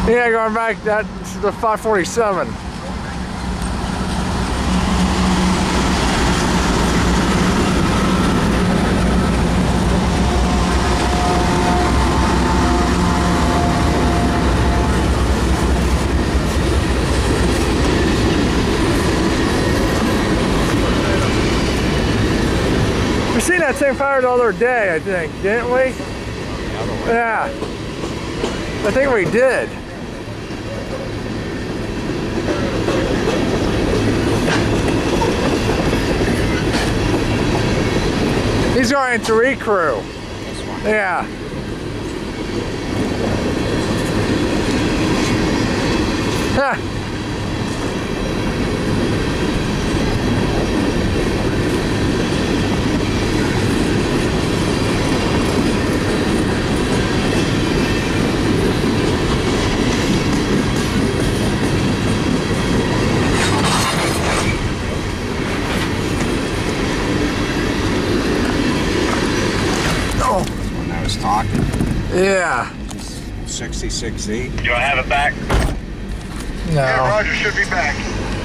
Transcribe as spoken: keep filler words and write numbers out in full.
Yeah, going back, that's the five forty-seven. We seen that same fire the other day, I think, didn't we? Yeah, I think we did. He's going to recrew. Yeah. Huh. Talking. Yeah. sixty-six E. Do I have it back? No. Yeah, Roger should be back.